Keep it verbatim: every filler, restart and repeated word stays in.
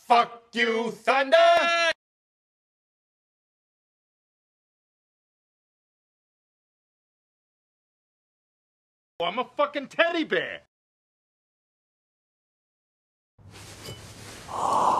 Fuck you, Thunder! I'm a fucking teddy bear.